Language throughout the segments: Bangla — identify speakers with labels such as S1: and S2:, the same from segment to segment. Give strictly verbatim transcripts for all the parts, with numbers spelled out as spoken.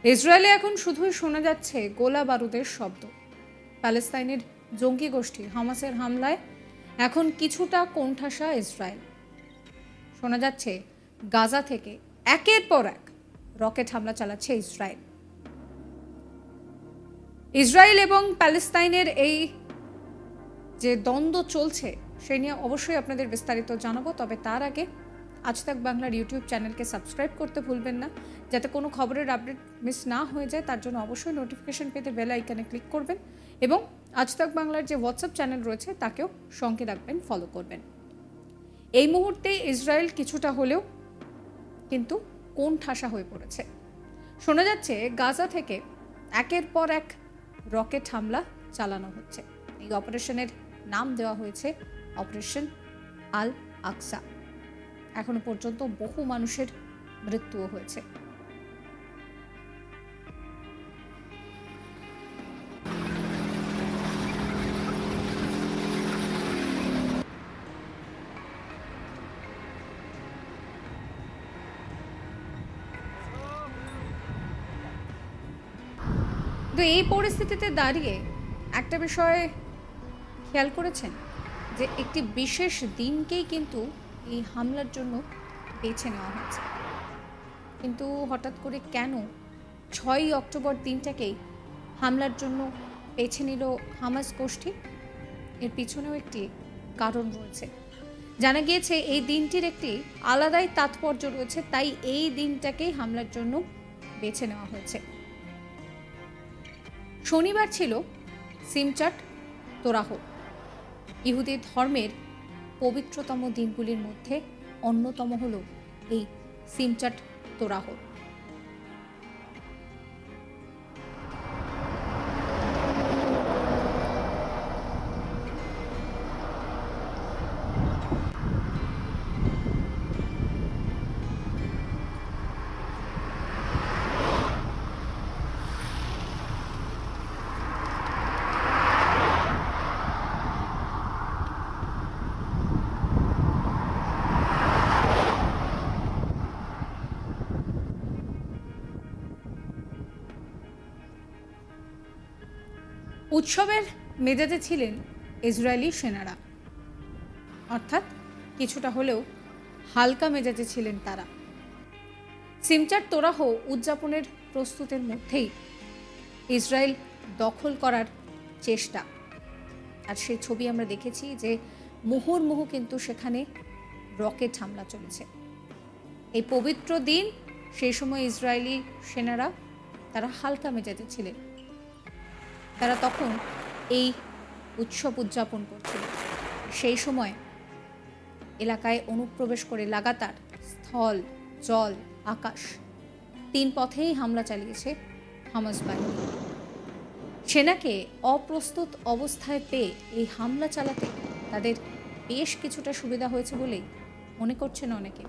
S1: ইসরায়েলে এখন শুধুই শোনা যাচ্ছে গোলা বারুদের শব্দ। প্যালেস্তাইনের জঙ্গি গোষ্ঠী হামাসের হামলায় এখন কিছুটা কোণঠাসা ইসরায়েল। শোনা যাচ্ছে গাজা থেকে একের পর এক রকেট হামলা চালাচ্ছে ইসরায়েল। ইসরায়েল এবং প্যালেস্তাইনের এই যে দ্বন্দ্ব চলছে সে নিয়ে অবশ্যই আপনাদের বিস্তারিত জানাবো। তবে তার আগে আজ তাক বাংলার ইউটিউব চ্যানেলকে সাবস্ক্রাইব করতে ভুলবেন না, যাতে কোনো খবরের আপডেট মিস না হয়ে যায়। তার জন্য অবশ্যই নোটিফিকেশন পেতে বেল আইকনে ক্লিক করবেন এবং আজ তাক বাংলার যে হোয়াটসঅ্যাপ চ্যানেল রয়েছে তাকেও সঙ্গে রাখবেন, ফলো করবেন। এই মুহূর্তে ইসরায়েল কিছুটা হলেও কিন্তু কোণঠাসা হয়ে পড়েছে। শোনা যাচ্ছে গাজা থেকে একের পর এক রকেট হামলা চালানো হচ্ছে। এই অপারেশনের নাম দেওয়া হয়েছে অপারেশন আল আকসা। এখনো পর্যন্ত বহু মানুষের মৃত্যুও হয়েছে। তো এই পরিস্থিতিতে দাঁড়িয়ে একটা বিষয় খেয়াল করেছেন যে একটি বিশেষ দিনকেই কিন্তু এই হামলার জন্য বেছে নেওয়া হয়েছে। কিন্তু হঠাৎ করে কেন ছয়ই অক্টোবর দিনটাকেই হামলার জন্য বেছে নিল হামাস গোষ্ঠী? এর পিছনেও একটি কারণ রয়েছে। জানা গিয়েছে এই দিনটির একটি আলাদাই তাৎপর্য রয়েছে, তাই এই দিনটাকেই হামলার জন্য বেছে নেওয়া হয়েছে। শনিবার ছিল সিমচাট তোরাহ, ইহুদি ধর্মের পবিত্রতম দিনগুলির মধ্যে অন্যতম হল এই সিমচাট তোরাহ। উৎসবের মেজাজে ছিলেন ইসরায়েলি সেনারা, অর্থাৎ কিছুটা হলেও হালকা মেজাজে ছিলেন তারা। সিমচাট তোরাহ উদযাপনের প্রস্তুতের মধ্যেই ইসরায়েল দখল করার চেষ্টা, আর সেই ছবি আমরা দেখেছি যে মুহুর্মুহু কিন্তু সেখানে রকেট হামলা চলেছে। এই পবিত্র দিন, সেই সময় ইসরায়েলি সেনারা তারা হালকা মেজাজে ছিলেন। তারা তখন এই উৎসব উদযাপন করছিল। সেই সময় এলাকায় অনুপ্রবেশ করে লাগাতার স্থল, জল, আকাশ তিন পথেই হামলা চালিয়েছে হামাস বাহিনী। সেনাকে অপ্রস্তুত অবস্থায় পেয়ে এই হামলা চালাতে তাদের বেশ কিছুটা সুবিধা হয়েছে বলেই মনে করছেন অনেকে।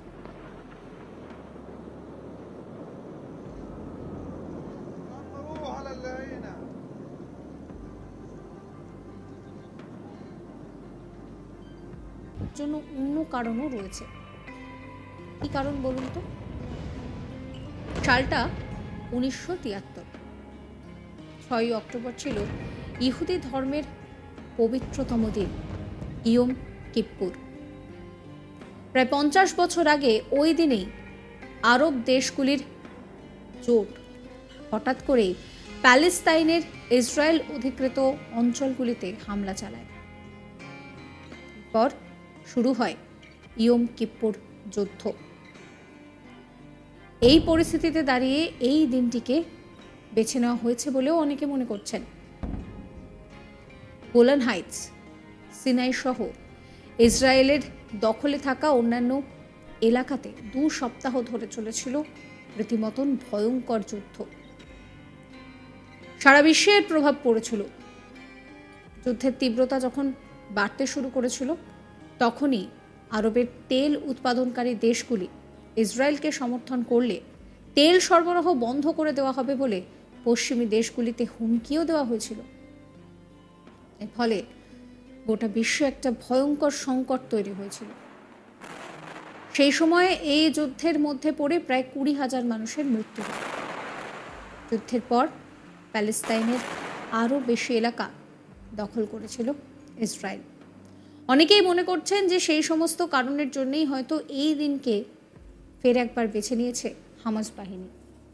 S1: জন্য অন্য কারণও রয়েছে। কি কারণ বলুন তো? সালটা উনিশশো তিয়াত্তর, ছয়ই অক্টোবর ছিল ইহুদি ধর্মের পবিত্রতম দিন, ইয়ম কিপ্পুর। প্রায় পঞ্চাশ বছর আগে ওই দিনেই আরব দেশগুলির জোট হঠাৎ করে প্যালেস্তাইনের ইসরায়েল অধিকৃত অঞ্চলগুলিতে হামলা চালায়। এরপর শুরু হয় ইয়ম কিপ্পুর যুদ্ধ। এই পরিস্থিতিতে দাঁড়িয়ে এই দিনটিকে বেছে নেওয়া হয়েছে বলেও অনেকে মনে করছেন। গোলান হাইটস, সিনাই সহ ইসরায়েলের দখলে থাকা অন্যান্য এলাকাতে দু সপ্তাহ ধরে চলেছিল রীতিমতন ভয়ঙ্কর যুদ্ধ। সারা বিশ্বের প্রভাব পড়েছিল। যুদ্ধের তীব্রতা যখন বাড়তে শুরু করেছিল তখনই আরবের তেল উৎপাদনকারী দেশগুলি ইসরায়েলকে সমর্থন করলে তেল সরবরাহ বন্ধ করে দেওয়া হবে বলে পশ্চিমী দেশগুলিতে হুমকিও দেওয়া হয়েছিল। এর ফলে গোটা বিশ্বে একটা ভয়ঙ্কর সংকট তৈরি হয়েছিল। সেই সময়ে এই যুদ্ধের মধ্যে পড়ে প্রায় কুড়ি হাজার মানুষের মৃত্যু হয়। যুদ্ধের পর প্যালেস্তাইনের আরও বেশি এলাকা দখল করেছিল ইসরায়েল। অনেকেই মনে করছেন যে সেই সমস্ত কারণের জন্যই হয়তো এই দিনকে ফের একবার বেছে নিয়েছে হামাস বাহিনী।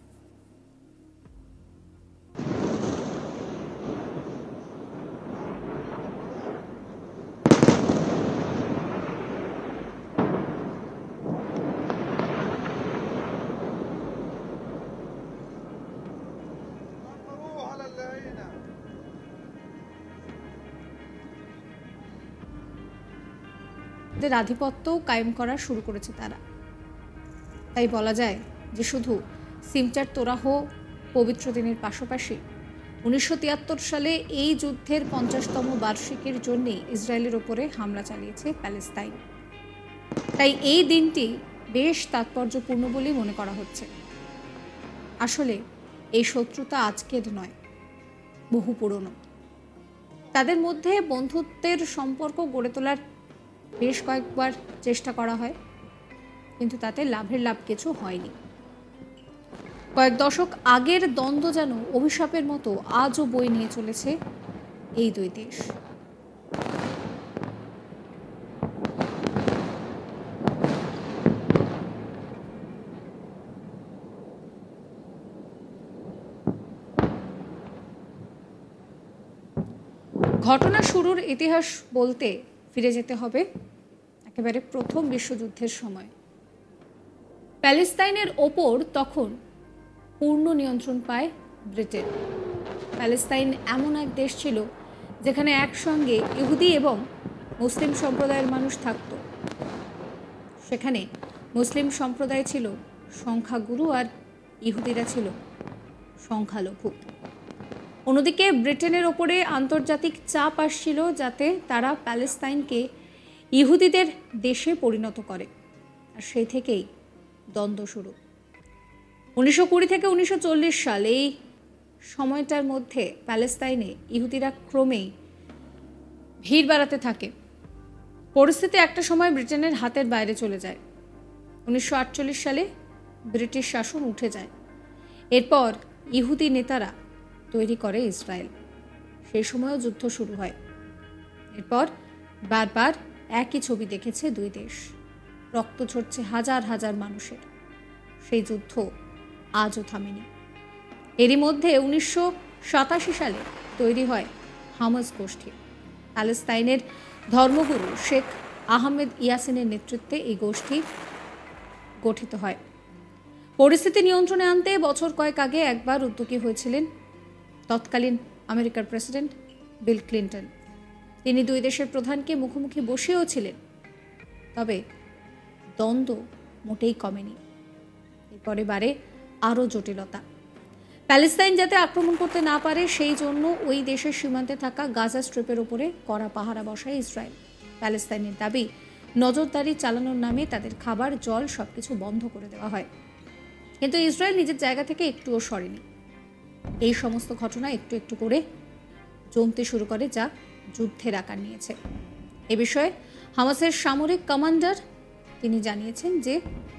S1: দের আধিপত্য কায়েম করা শুরু করেছে তারা। তাই বলা যায় যে শুধু সিমচার তোরাহ পবিত্র দিনের পাশাপাশি উনিশশো তিয়াত্তর সালে এই যুদ্ধের পঞ্চাশতম বার্ষিকীর জন্যে ইসরায়েলের ওপরে হামলা চালিয়েছে প্যালেস্তাইন। তাই এই দিনটি বেশ তাৎপর্যপূর্ণ বলেই মনে করা হচ্ছে। আসলে এই শত্রুতা আজকের নয়, বহু পুরনো। তাদের মধ্যে বন্ধুত্বের সম্পর্ক গড়ে তোলার বেশ কয়েকবার চেষ্টা করা হয়, কিন্তু তাতে লাভের লাভ কিছু হয়নি। কয়েক দশক আগের দ্বন্দ্ব যেন অভিশাপের মতো আজও বয়ে নিয়ে চলেছে এই দুই দেশ। ঘটনা শুরুর ইতিহাস বলতে ফিরে যেতে হবে একেবারে প্রথম বিশ্বযুদ্ধের সময়। প্যালেস্তাইনের ওপর তখন পূর্ণ নিয়ন্ত্রণ পায় ব্রিটেন। প্যালেস্তাইন এমন এক দেশ ছিল যেখানে একসঙ্গে ইহুদি এবং মুসলিম সম্প্রদায়ের মানুষ থাকত। সেখানে মুসলিম সম্প্রদায় ছিল সংখ্যাগুরু আর ইহুদিরা ছিল সংখ্যালঘু। অন্যদিকে ব্রিটেনের ওপরে আন্তর্জাতিক চাপ আসছিল যাতে তারা প্যালেস্তাইনকে ইহুদিদের দেশে পরিণত করে, আর সেই থেকেই দ্বন্দ্ব শুরু। উনিশশো কুড়ি থেকে উনিশশো চল্লিশ সাল এই সময়টার মধ্যে প্যালেস্তাইনে ইহুদিরা ক্রমেই ভিড় বাড়াতে থাকে। পরিস্থিতি একটা সময় ব্রিটেনের হাতের বাইরে চলে যায়। উনিশশো আটচল্লিশ সালে ব্রিটিশ শাসন উঠে যায়। এরপর ইহুদি নেতারা তৈরি করে ইসরায়েল। সেই সময়ও যুদ্ধ শুরু হয়। এরপর বারবার একই ছবি দেখেছে দুই দেশ। রক্ত ঝরছে হাজার হাজার মানুষের। সেই যুদ্ধ আজও থামেনি। এরই মধ্যে উনিশশো সাতাশি সালে তৈরি হয় হামাস গোষ্ঠী। প্যালেস্তাইনের ধর্মগুরু শেখ আহমেদ ইয়াসিনের নেতৃত্বে এই গোষ্ঠী গঠিত হয়। পরিস্থিতি নিয়ন্ত্রণে আনতে বছর কয়েক আগে একবার উদ্যোগী হয়েছিলেন তৎকালীন আমেরিকার প্রেসিডেন্ট বিল ক্লিন্টন। তিনি দুই দেশের প্রধানকে মুখোমুখি বসেও ছিলেন। তবে দ্বন্দ্ব মোটেই কমেনি। এরপরে বারে আরও জটিলতা। প্যালেস্তাইন যাতে আক্রমণ করতে না পারে সেই জন্য ওই দেশের সীমান্তে থাকা গাজা স্ট্রিপের উপরে কড়া পাহারা বসায় ইসরায়েল। প্যালেস্তাইনের দাবি নজরদারি চালানোর নামে তাদের খাবার, জল সবকিছু বন্ধ করে দেওয়া হয়। কিন্তু ইসরায়েল নিজের জায়গা থেকে একটুও সরেনি। এই সমস্ত ঘটনা একটু একটু করে জমতে শুরু করে, যা যুদ্ধের আকার নিয়েছে। এ বিষয়ে হামাসের সামরিক কমান্ডার তিনি জানিয়েছেন যে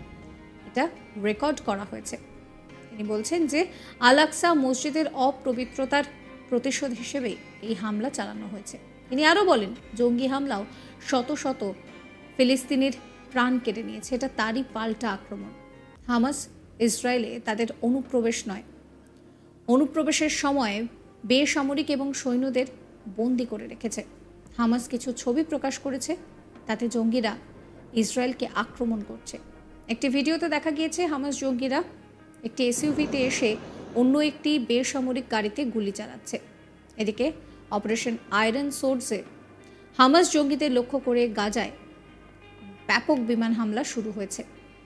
S1: এটা রেকর্ড করা হয়েছে। তিনি বলছেন যে আল আকসা মসজিদের অপবিত্রতার প্রতিশোধ হিসেবে এই হামলা চালানো হয়েছে। তিনি আরও বলেন, জঙ্গি হামলাও শত শত ফিলিস্তিনির প্রাণ কেড়ে নিয়েছে। এটা তারই পাল্টা আক্রমণ। হামাস ইসরায়েলে তাদের অনুপ্রবেশ নয়, অনুপ্রবেশের সময় বেসামরিক এবং সৈন্যদের বন্দি করে রেখেছে। হামাস কিছু ছবি প্রকাশ করেছে, তাতে জঙ্গিরা ইসরায়েলকে আক্রমণ করছে। একটি ভিডিওতে দেখা গিয়েছে হামাস জঙ্গিরা একটি এসইউভিতে এসে অন্য একটি বেসামরিক গাড়িতে গুলি চালাচ্ছে। এদিকে অপারেশন আয়রন সোর্সে হামাস জঙ্গিদের লক্ষ্য করে গাজায় ব্যাপক বিমান হামলা শুরু হয়েছে।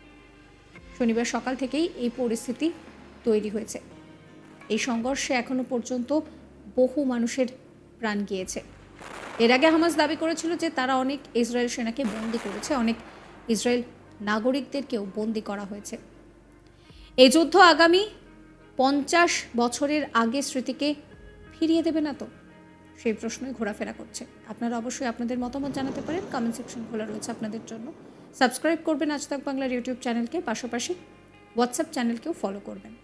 S1: শনিবার সকাল থেকেই এই পরিস্থিতি তৈরি হয়েছে। এই সংঘর্ষে এখনো পর্যন্ত বহু মানুষের প্রাণ গিয়েছে। এর আগে হামাস দাবি করেছিল যে তারা অনেক ইসরায়েল সেনাকে বন্দী করেছে, অনেক ইসরায়েল নাগরিকদেরকেও বন্দী করা হয়েছে। এই যুদ্ধ আগামী পঞ্চাশ বছরের আগে স্মৃতিকে ফিরিয়ে দেবে না তো, সেই প্রশ্নই ঘোরাফেরা করছে। আপনারা অবশ্যই আপনাদের মতামত জানাতে পারেন, কমেন্ট সেকশন খোলা রয়েছে আপনাদের জন্য। সাবস্ক্রাইব করবেন আজ তাক বাংলার ইউটিউব চ্যানেলকে, পাশাপাশি হোয়াটসঅ্যাপ চ্যানেলকেও ফলো করবেন।